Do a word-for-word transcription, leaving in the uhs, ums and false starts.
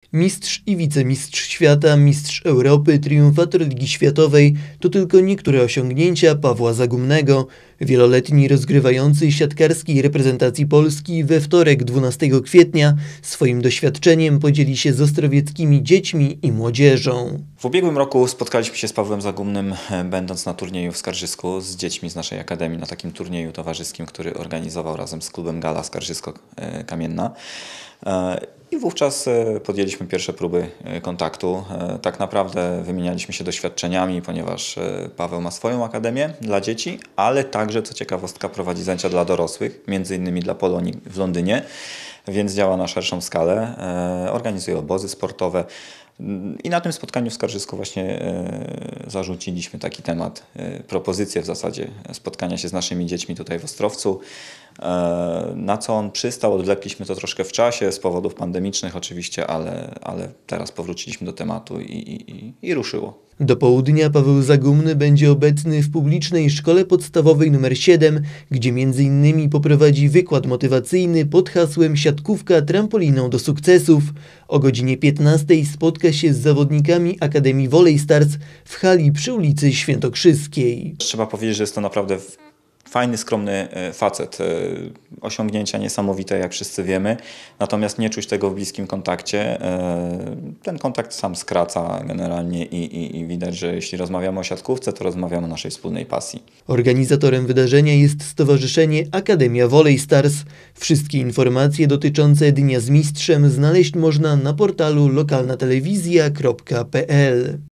Mistrz i wicemistrz świata, mistrz Europy, triumfator Ligi Światowej to tylko niektóre osiągnięcia Pawła Zagumnego. Wieloletni rozgrywający siatkarskiej reprezentacji Polski we wtorek dwunastego kwietnia swoim doświadczeniem podzieli się z ostrowieckimi dziećmi i młodzieżą. W ubiegłym roku spotkaliśmy się z Pawłem Zagumnym, będąc na turnieju w Skarżysku z dziećmi z naszej akademii, na takim turnieju towarzyskim, który organizował razem z klubem Gala Skarżysko-Kamienna. I wówczas podjęliśmy pierwsze próby kontaktu. Tak naprawdę wymienialiśmy się doświadczeniami, ponieważ Paweł ma swoją akademię dla dzieci, ale także, co ciekawostka, prowadzi zajęcia dla dorosłych, między innymi dla Polonii w Londynie, więc działa na szerszą skalę, organizuje obozy sportowe. I na tym spotkaniu w Skarżysku właśnie zarzuciliśmy taki temat, propozycję w zasadzie spotkania się z naszymi dziećmi tutaj w Ostrowcu. Na co on przystał, odwlekliśmy to troszkę w czasie z powodów pandemicznych oczywiście, ale, ale teraz powróciliśmy do tematu i, i, i ruszyło. Do południa Paweł Zagumny będzie obecny w publicznej szkole podstawowej nr siedem, gdzie między innymi poprowadzi wykład motywacyjny pod hasłem Siatkówka trampoliną do sukcesów. O godzinie piętnastej spotka się z zawodnikami Akademii Volley Stars w hali przy ulicy Świętokrzyskiej. Trzeba powiedzieć, że jest to naprawdę fajny, skromny facet, osiągnięcia niesamowite, jak wszyscy wiemy, natomiast nie czuć tego w bliskim kontakcie. Ten kontakt sam skraca generalnie i, i, i widać, że jeśli rozmawiamy o siatkówce, to rozmawiamy o naszej wspólnej pasji. Organizatorem wydarzenia jest Stowarzyszenie Akademia Volley Stars. Wszystkie informacje dotyczące Dnia z Mistrzem znaleźć można na portalu lokalna telewizja kropka p l.